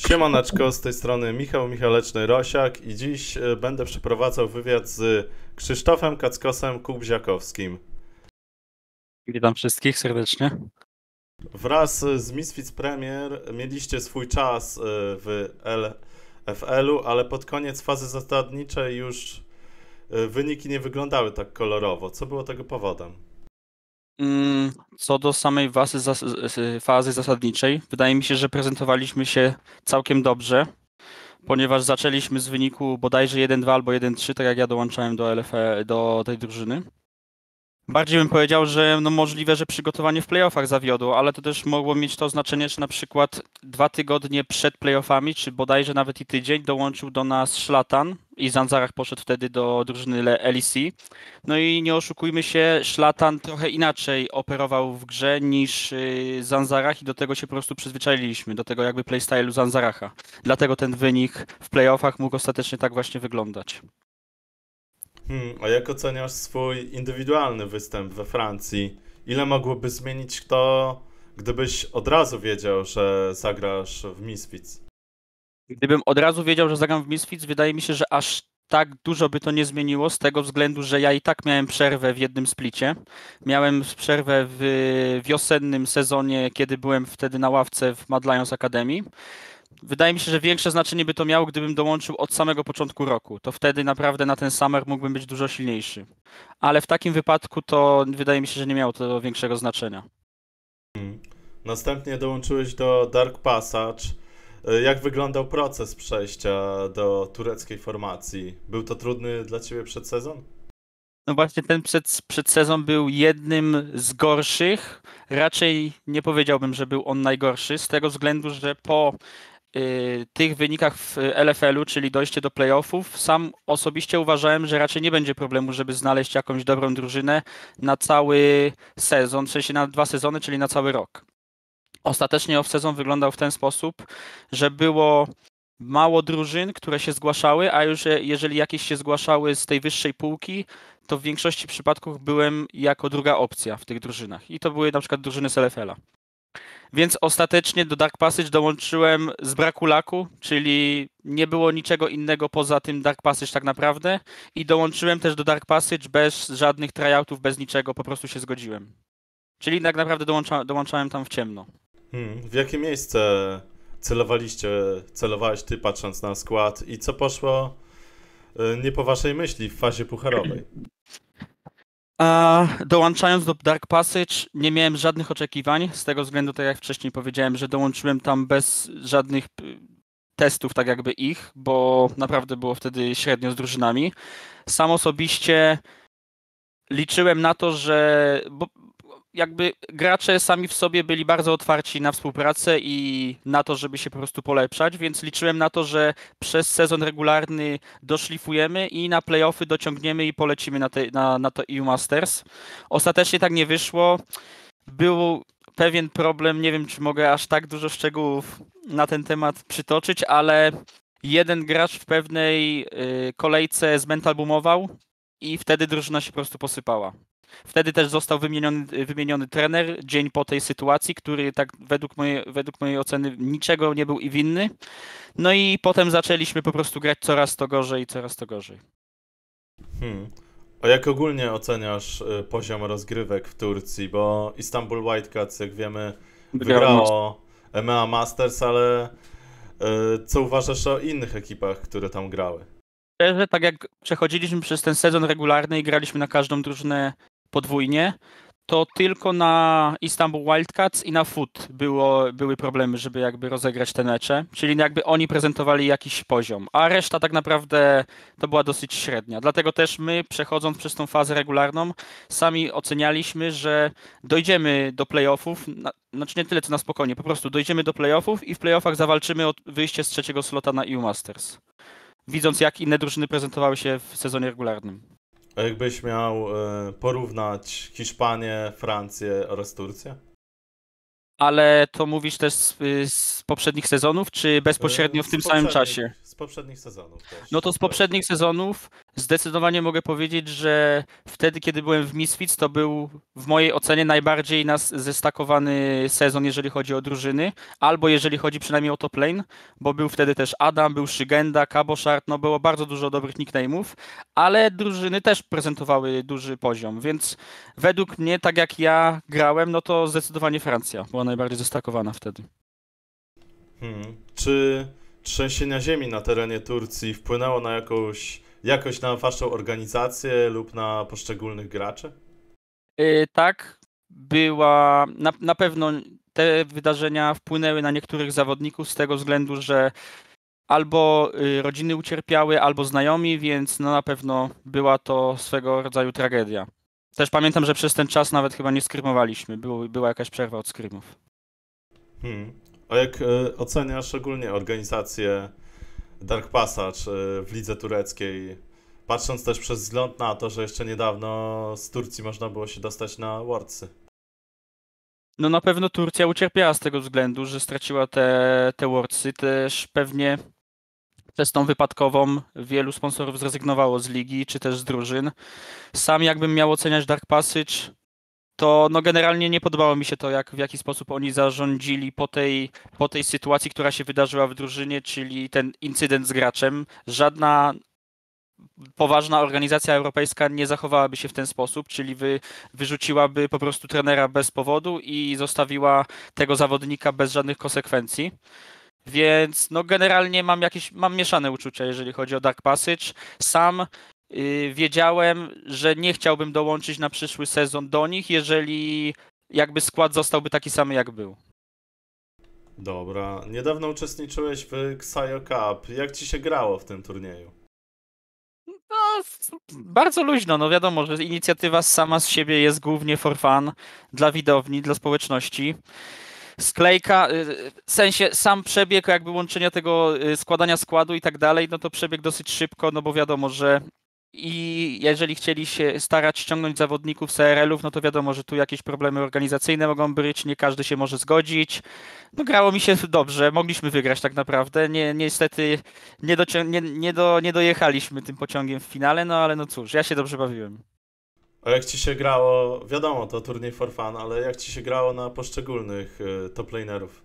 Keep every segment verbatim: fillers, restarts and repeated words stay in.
Siemaneczko, z tej strony Michał Michaleczny-Rosiak i dziś e, będę przeprowadzał wywiad z Krzysztofem Kackosem-Kubziakowskim. Witam wszystkich serdecznie. Wraz z Misfits Premier mieliście swój czas e, w L F L-u, ale pod koniec fazy zasadniczej już e, wyniki nie wyglądały tak kolorowo. Co było tego powodem? Mm, Co do samej fazy, zas- fazy zasadniczej, wydaje mi się, że prezentowaliśmy się całkiem dobrze, ponieważ zaczęliśmy z wyniku bodajże jeden dwa albo jeden trzy, tak jak ja dołączałem do L F L, do tej drużyny. Bardziej bym powiedział, że no możliwe, że przygotowanie w playoffach zawiodło, ale to też mogło mieć to znaczenie, że na przykład dwa tygodnie przed playoffami, czy bodajże nawet i tydzień, dołączył do nas Szlatan i Zanzarach poszedł wtedy do drużyny L E C. No i nie oszukujmy się, Szlatan trochę inaczej operował w grze niż yy, Zanzarach i do tego się po prostu przyzwyczailiśmy, do tego jakby playstyle'u Zanzaracha. Dlatego ten wynik w playoffach mógł ostatecznie tak właśnie wyglądać. Hmm, a jak oceniasz swój indywidualny występ we Francji? Ile mogłoby zmienić to, gdybyś od razu wiedział, że zagrasz w Misfits? Gdybym od razu wiedział, że zagram w Misfits, wydaje mi się, że aż tak dużo by to nie zmieniło, z tego względu, że ja i tak miałem przerwę w jednym splicie. Miałem przerwę w wiosennym sezonie, kiedy byłem wtedy na ławce w Mad Lions Academy. Wydaje mi się, że większe znaczenie by to miało, gdybym dołączył od samego początku roku. To wtedy naprawdę na ten summer mógłbym być dużo silniejszy. Ale w takim wypadku to wydaje mi się, że nie miało to większego znaczenia. Hmm. Następnie dołączyłeś do Dark Passage. Jak wyglądał proces przejścia do tureckiej formacji? Był to trudny dla ciebie przedsezon? No właśnie ten przed, przedsezon był jednym z gorszych. Raczej nie powiedziałbym, że był on najgorszy, z tego względu, że po y, tych wynikach w L F L-u, czyli dojście do playoffów, sam osobiście uważałem, że raczej nie będzie problemu, żeby znaleźć jakąś dobrą drużynę na cały sezon, w sensie na dwa sezony, czyli na cały rok. Ostatecznie off-sezon wyglądał w ten sposób, że było mało drużyn, które się zgłaszały, a już e, jeżeli jakieś się zgłaszały z tej wyższej półki, to w większości przypadków byłem jako druga opcja w tych drużynach. I to były na przykład drużyny z L F L-a. Więc ostatecznie do Dark Passage dołączyłem z braku laku, czyli nie było niczego innego poza tym Dark Passage tak naprawdę. I dołączyłem też do Dark Passage bez żadnych tryoutów, bez niczego, po prostu się zgodziłem. Czyli tak naprawdę dołącza, dołączałem tam w ciemno. Hmm. W jakie miejsce celowaliście, celowałeś ty patrząc na skład i co poszło y, nie po waszej myśli w fazie pucharowej? A dołączając do Dark Passage nie miałem żadnych oczekiwań, z tego względu, tak jak wcześniej powiedziałem, że dołączyłem tam bez żadnych y, testów, tak jakby ich, bo naprawdę było wtedy średnio z drużynami. Sam osobiście liczyłem na to, że bo jakby gracze sami w sobie byli bardzo otwarci na współpracę i na to, żeby się po prostu polepszać, więc liczyłem na to, że przez sezon regularny doszlifujemy i na playoffy dociągniemy i polecimy na, te, na, na to E U Masters. Ostatecznie tak nie wyszło. Był pewien problem, nie wiem, czy mogę aż tak dużo szczegółów na ten temat przytoczyć, ale jeden gracz w pewnej y, kolejce zmentalbumował i wtedy drużyna się po prostu posypała. Wtedy też został wymieniony, wymieniony trener dzień po tej sytuacji, który tak według mojej, według mojej oceny niczego nie był i winny. No i potem zaczęliśmy po prostu grać coraz to gorzej i coraz to gorzej. Hmm. A jak ogólnie oceniasz y, poziom rozgrywek w Turcji? Bo Istanbul Whitecaps, jak wiemy, wygrało M M A Masters, ale y, co uważasz o innych ekipach, które tam grały? Szczerze, tak jak przechodziliśmy przez ten sezon regularny i graliśmy na każdą drużynę podwójnie, to tylko na Istanbul Wildcats i na Foot było, były problemy, żeby jakby rozegrać te mecze, czyli jakby oni prezentowali jakiś poziom, a reszta tak naprawdę to była dosyć średnia. Dlatego też my, przechodząc przez tą fazę regularną, sami ocenialiśmy, że dojdziemy do playoffów, na, znaczy nie tyle co na spokojnie, po prostu dojdziemy do playoffów i w playoffach zawalczymy o wyjście z trzeciego slota na E U Masters. Widząc, jak inne drużyny prezentowały się w sezonie regularnym. A jakbyś miał y, porównać Hiszpanię, Francję oraz Turcję? Ale to mówisz też z, z poprzednich sezonów, czy bezpośrednio Y, w z tym samym poprzednich- czasie? Z poprzednich sezonów też. No to z poprzednich sezonów zdecydowanie mogę powiedzieć, że wtedy, kiedy byłem w Misfits, to był w mojej ocenie najbardziej nas zestakowany sezon, jeżeli chodzi o drużyny, albo jeżeli chodzi przynajmniej o top lane, bo był wtedy też Adam, był Szygenda, Cabochard, no było bardzo dużo dobrych nickname'ów, ale drużyny też prezentowały duży poziom, więc według mnie, tak jak ja grałem, no to zdecydowanie Francja była najbardziej zestakowana wtedy. Hmm. Czy trzęsienia ziemi na terenie Turcji wpłynęło na jakąś, jakoś na waszą organizację lub na poszczególnych graczy? Yy, tak, była, na, na pewno te wydarzenia wpłynęły na niektórych zawodników z tego względu, że albo y, rodziny ucierpiały, albo znajomi, więc no na pewno była to swego rodzaju tragedia. Też pamiętam, że przez ten czas nawet chyba nie skrymowaliśmy, było, była jakaś przerwa od skrymów. Hmm. A jak e, oceniasz ogólnie organizację Dark Passage e, w lidze tureckiej, patrząc też przez wzgląd na to, że jeszcze niedawno z Turcji można było się dostać na Worldsy? No na pewno Turcja ucierpiała z tego względu, że straciła te, te Worldsy, też pewnie przez tą wypadkową wielu sponsorów zrezygnowało z ligi, czy też z drużyn. Sam jakbym miał oceniać Dark Passage, to no generalnie nie podobało mi się to, jak, w jaki sposób oni zarządzili po tej, po tej sytuacji, która się wydarzyła w drużynie, czyli ten incydent z graczem. Żadna poważna organizacja europejska nie zachowałaby się w ten sposób, czyli wy, wyrzuciłaby po prostu trenera bez powodu i zostawiła tego zawodnika bez żadnych konsekwencji. Więc no generalnie mam jakieś, mam mieszane uczucia, jeżeli chodzi o Dark Passage. Sam yy, wiedziałem, że nie chciałbym dołączyć na przyszły sezon do nich, jeżeli jakby skład zostałby taki sam, jak był. Dobra. Niedawno uczestniczyłeś w Xayo Cup. Jak ci się grało w tym turnieju? No, bardzo luźno, no wiadomo, że inicjatywa sama z siebie jest głównie for fun, dla widowni, dla społeczności. Sklejka, w sensie sam przebieg jakby łączenia tego składania składu i tak dalej, no to przebieg dosyć szybko, no bo wiadomo, że i jeżeli chcieli się starać ściągnąć zawodników z A R L-ów, no to wiadomo, że tu jakieś problemy organizacyjne mogą być, nie każdy się może zgodzić. No grało mi się dobrze, mogliśmy wygrać tak naprawdę. Nie, niestety nie, docią- nie, nie, do, nie dojechaliśmy tym pociągiem w finale, no ale no cóż, ja się dobrze bawiłem. A jak ci się grało, wiadomo, to turniej for fun, ale jak ci się grało na poszczególnych y, top lanerów?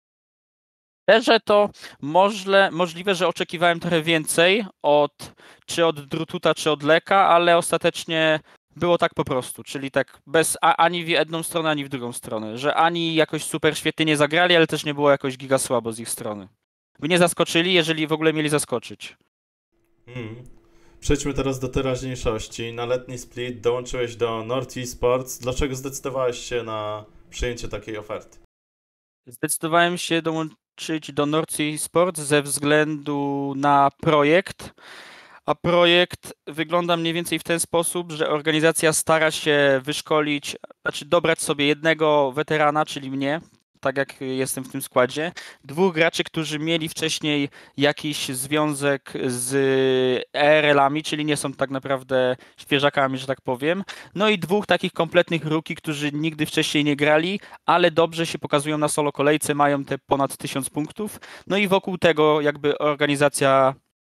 Szczerze to możle, możliwe, że oczekiwałem trochę więcej od czy od Drututa, czy od Leka, ale ostatecznie było tak po prostu, czyli tak bez a, ani w jedną stronę, ani w drugą stronę, że ani jakoś super świetnie nie zagrali, ale też nie było jakoś giga słabo z ich strony. By nie zaskoczyli, jeżeli w ogóle mieli zaskoczyć. Hmm. Przejdźmy teraz do teraźniejszości. Na letni split dołączyłeś do North Esports. Dlaczego zdecydowałeś się na przyjęcie takiej oferty? Zdecydowałem się dołączyć do North Esports ze względu na projekt, a projekt wygląda mniej więcej w ten sposób, że organizacja stara się wyszkolić, znaczy dobrać sobie jednego weterana, czyli mnie, tak jak jestem w tym składzie, dwóch graczy, którzy mieli wcześniej jakiś związek z A R L-ami, czyli nie są tak naprawdę świeżakami, że tak powiem. No i dwóch takich kompletnych rookie, którzy nigdy wcześniej nie grali, ale dobrze się pokazują na solo kolejce, mają te ponad tysiąc punktów. No i wokół tego jakby organizacja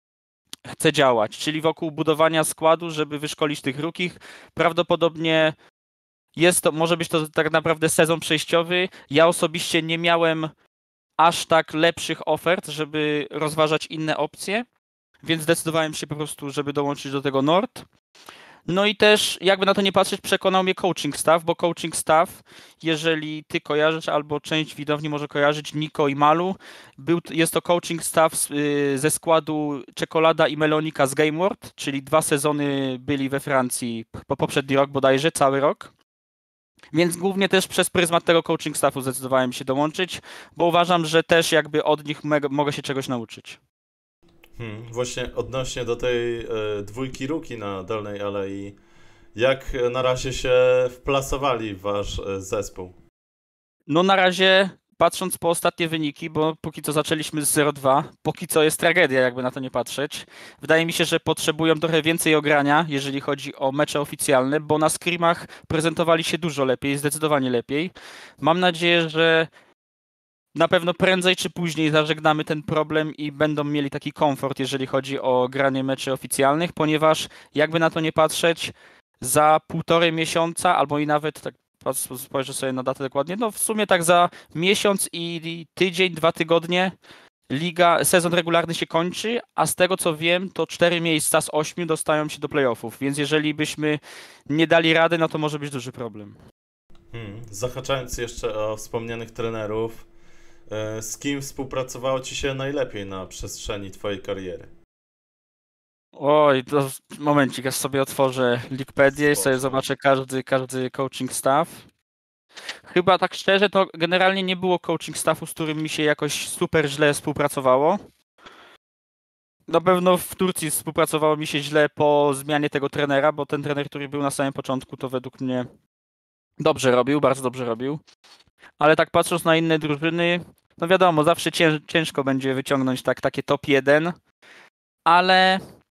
chce działać, czyli wokół budowania składu, żeby wyszkolić tych rookich. Prawdopodobnie jest to, może być to tak naprawdę sezon przejściowy. Ja osobiście nie miałem aż tak lepszych ofert, żeby rozważać inne opcje, więc zdecydowałem się po prostu, żeby dołączyć do tego Nord. No i też, jakby na to nie patrzeć, przekonał mnie coaching staff, bo coaching staff, jeżeli ty kojarzysz, albo część widowni może kojarzyć, Niko i Malu, był, jest to coaching staff z, y, ze składu Czekolada i Melonika z Game World, czyli dwa sezony byli we Francji po poprzedni rok bodajże, cały rok. Więc głównie też przez pryzmat tego coaching staffu zdecydowałem się dołączyć, bo uważam, że też jakby od nich mega, mogę się czegoś nauczyć. Hmm, właśnie odnośnie do tej e, dwójki rookie na Dolnej Alei, jak na razie się wplasowali w wasz e, zespół? No na razie, patrząc po ostatnie wyniki, bo póki co zaczęliśmy z zero dwa, póki co jest tragedia, jakby na to nie patrzeć. Wydaje mi się, że potrzebują trochę więcej ogrania, jeżeli chodzi o mecze oficjalne, bo na scrimach prezentowali się dużo lepiej, zdecydowanie lepiej. Mam nadzieję, że na pewno prędzej czy później zażegnamy ten problem i będą mieli taki komfort, jeżeli chodzi o granie meczy oficjalnych, ponieważ jakby na to nie patrzeć, za półtorej miesiąca, albo i nawet, tak spojrzę sobie na datę dokładnie, no w sumie tak za miesiąc i tydzień, dwa tygodnie liga, sezon regularny się kończy, a z tego co wiem, to cztery miejsca z ośmiu dostają się do playoffów, więc jeżeli byśmy nie dali rady, no to może być duży problem. Hmm. Zahaczając jeszcze o wspomnianych trenerów, z kim współpracowało Ci się najlepiej na przestrzeni Twojej kariery? Oj, to momencik, ja sobie otworzę Wikipedię i sobie zobaczę każdy, każdy coaching staff. Chyba tak szczerze, to generalnie nie było coaching staffu, z którym mi się jakoś super źle współpracowało. Na pewno w Turcji współpracowało mi się źle po zmianie tego trenera, bo ten trener, który był na samym początku, to według mnie dobrze robił, bardzo dobrze robił. Ale tak patrząc na inne drużyny, no wiadomo, zawsze cięż, ciężko będzie wyciągnąć tak, takie top jeden, ale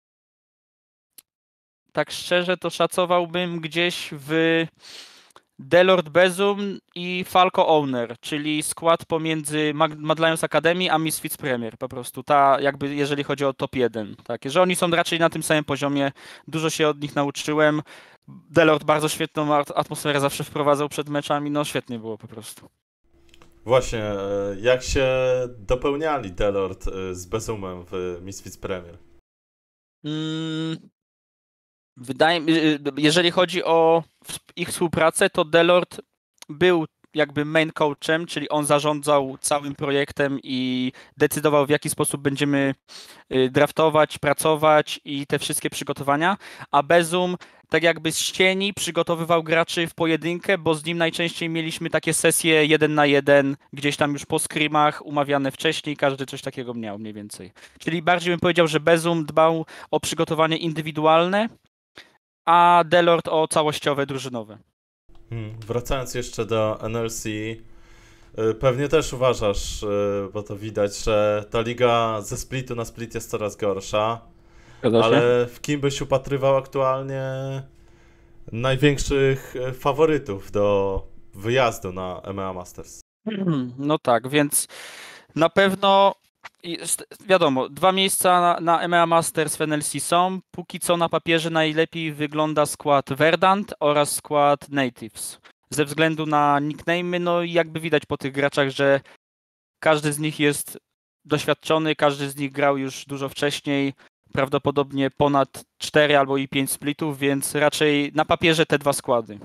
tak szczerze to szacowałbym gdzieś w Delord Bezum i Falco Owner, czyli skład pomiędzy Mad Lions Academy a Misfits Premier, po prostu ta jakby jeżeli chodzi o top jeden, tak, że oni są raczej na tym samym poziomie, dużo się od nich nauczyłem. Delord bardzo świetną atmosferę zawsze wprowadzał przed meczami, no świetnie było po prostu. Właśnie, jak się dopełniali Delord z Bezumem w Misfits Premier? Hmm, wydaje mi się, jeżeli chodzi o ich współpracę, to Delord był jakby main coachem, czyli on zarządzał całym projektem i decydował, w jaki sposób będziemy draftować, pracować i te wszystkie przygotowania, a Bezum tak jakby z cieni przygotowywał graczy w pojedynkę, bo z nim najczęściej mieliśmy takie sesje jeden na jeden, gdzieś tam już po scrimach, umawiane wcześniej, każdy coś takiego miał mniej więcej. Czyli bardziej bym powiedział, że Bezum dbał o przygotowanie indywidualne, a Delord o całościowe, drużynowe. Hmm, wracając jeszcze do N L C, pewnie też uważasz, bo to widać, że ta liga ze splitu na split jest coraz gorsza, ale w kim byś upatrywał aktualnie największych faworytów do wyjazdu na M M A Masters? No tak, więc na pewno wiadomo, dwa miejsca na, na M M A Masters w N L C są. Póki co na papierze najlepiej wygląda skład Verdant oraz skład Natives. Ze względu na nickname'y, no i jakby widać po tych graczach, że każdy z nich jest doświadczony, każdy z nich grał już dużo wcześniej, prawdopodobnie ponad cztery albo i pięć splitów, więc raczej na papierze te dwa składy.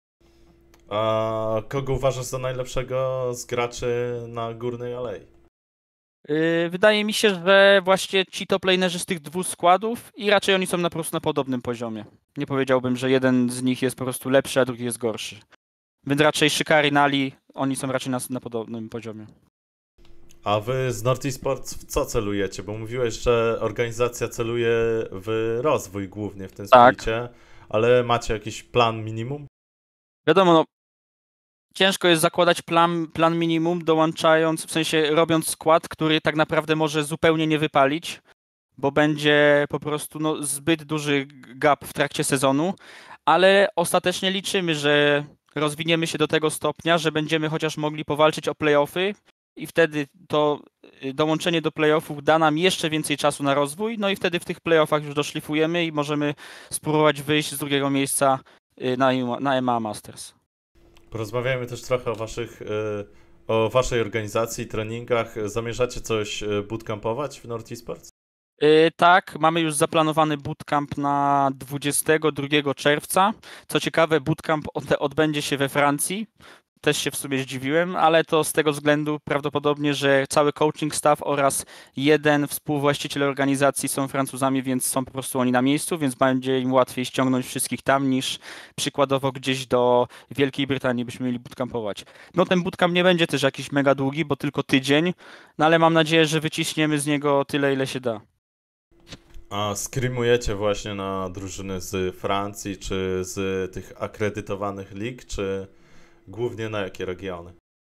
A kogo uważasz za najlepszego z graczy na Górnej Alei? Wydaje mi się, że właśnie ci top lanerzy z tych dwóch składów i raczej oni są na po prostu na podobnym poziomie. Nie powiedziałbym, że jeden z nich jest po prostu lepszy, a drugi jest gorszy. Więc raczej Shikari, Nali, oni są raczej na, na podobnym poziomie. A wy z North Esports w co celujecie? Bo mówiłeś, że organizacja celuje w rozwój głównie w tym splicie, tak, ale macie jakiś plan minimum? Wiadomo, no, ciężko jest zakładać plan, plan minimum, dołączając, w sensie robiąc skład, który tak naprawdę może zupełnie nie wypalić, bo będzie po prostu no, zbyt duży gap w trakcie sezonu, ale ostatecznie liczymy, że rozwiniemy się do tego stopnia, że będziemy chociaż mogli powalczyć o playoffy i wtedy to dołączenie do playoffów da nam jeszcze więcej czasu na rozwój, no i wtedy w tych playoffach już doszlifujemy i możemy spróbować wyjść z drugiego miejsca na, na M M A Masters. Porozmawiajmy też trochę o waszych, o waszej organizacji, treningach. Zamierzacie coś bootcampować w North Esports? Yy, tak, mamy już zaplanowany bootcamp na dwudziestego drugiego czerwca. Co ciekawe, bootcamp od, odbędzie się we Francji. Też się w sumie zdziwiłem, ale to z tego względu prawdopodobnie, że cały coaching staff oraz jeden współwłaściciel organizacji są Francuzami, więc są po prostu oni na miejscu, więc będzie im łatwiej ściągnąć wszystkich tam niż przykładowo gdzieś do Wielkiej Brytanii byśmy mieli bootcampować. No ten bootcamp nie będzie też jakiś mega długi, bo tylko tydzień, no ale mam nadzieję, że wyciśniemy z niego tyle, ile się da. A scrimujecie właśnie na drużyny z Francji, czy z tych akredytowanych lig, czy głównie na jakie regiony?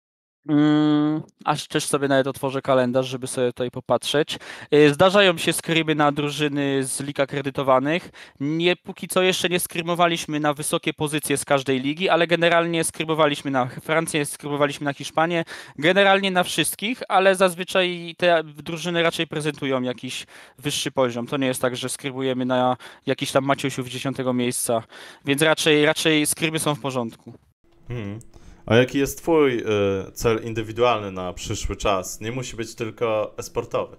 Mm, aż też sobie nawet otworzę kalendarz, żeby sobie tutaj popatrzeć. Y, Zdarzają się skrimy na drużyny z lig akredytowanych. Nie, póki co jeszcze nie skrymowaliśmy na wysokie pozycje z każdej ligi, ale generalnie skrymowaliśmy na Francję, skrymowaliśmy na Hiszpanię, generalnie na wszystkich, ale zazwyczaj te drużyny raczej prezentują jakiś wyższy poziom. To nie jest tak, że skrymujemy na jakiś tam Maciusiów dziesiątego miejsca, więc raczej, raczej skrymy są w porządku. Hmm. A jaki jest twój y, cel indywidualny na przyszły czas? Nie musi być tylko e-sportowy.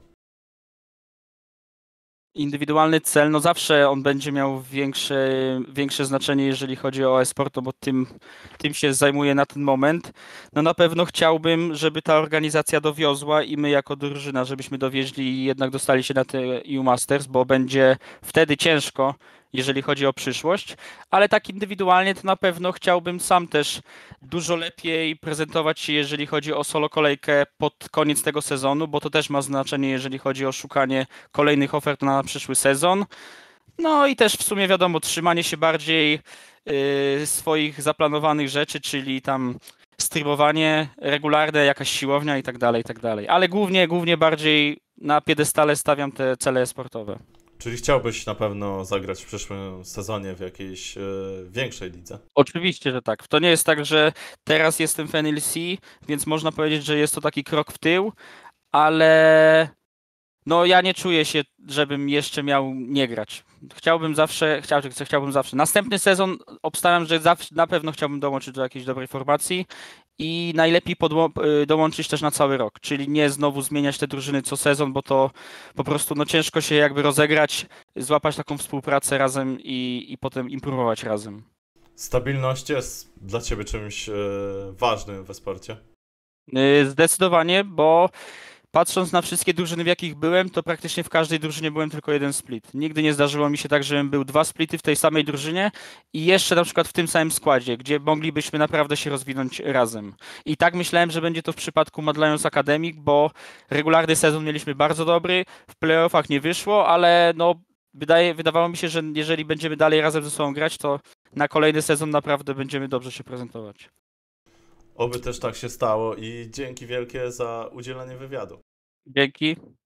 Indywidualny cel, no zawsze on będzie miał większe, większe znaczenie, jeżeli chodzi o e-sport, no bo tym, tym się zajmuję na ten moment. No na pewno chciałbym, żeby ta organizacja dowiozła i my jako drużyna, żebyśmy dowieźli i jednak dostali się na te E U Masters, bo będzie wtedy ciężko, jeżeli chodzi o przyszłość, ale tak indywidualnie to na pewno chciałbym sam też dużo lepiej prezentować się, jeżeli chodzi o solo kolejkę pod koniec tego sezonu, bo to też ma znaczenie, jeżeli chodzi o szukanie kolejnych ofert na przyszły sezon. No i też w sumie wiadomo, trzymanie się bardziej yy, swoich zaplanowanych rzeczy, czyli tam streamowanie regularne, jakaś siłownia i tak dalej, i tak dalej. Ale głównie, głównie bardziej na piedestale stawiam te cele sportowe. Czyli chciałbyś na pewno zagrać w przyszłym sezonie w jakiejś y, większej lidze? Oczywiście, że tak. To nie jest tak, że teraz jestem w N L C, więc można powiedzieć, że jest to taki krok w tył, ale no ja nie czuję się, żebym jeszcze miał nie grać. Chciałbym zawsze, chciał, chciałbym zawsze. Następny sezon obstawiam, że zawsze, na pewno chciałbym dołączyć do jakiejś dobrej formacji i najlepiej podło- y, dołączyć też na cały rok, czyli nie znowu zmieniać te drużyny co sezon, bo to po prostu no ciężko się jakby rozegrać, złapać taką współpracę razem i, i potem improwować razem. Stabilność jest dla ciebie czymś y, ważnym we sporcie? Y, Zdecydowanie, bo patrząc na wszystkie drużyny, w jakich byłem, to praktycznie w każdej drużynie byłem tylko jeden split. Nigdy nie zdarzyło mi się tak, żebym był dwa splity w tej samej drużynie i jeszcze na przykład w tym samym składzie, gdzie moglibyśmy naprawdę się rozwinąć razem. I tak myślałem, że będzie to w przypadku Mad Lions Academic, bo regularny sezon mieliśmy bardzo dobry, w playoffach nie wyszło, ale no wydaje, wydawało mi się, że jeżeli będziemy dalej razem ze sobą grać, to na kolejny sezon naprawdę będziemy dobrze się prezentować. Oby też tak się stało i dzięki wielkie za udzielenie wywiadu. Dzięki.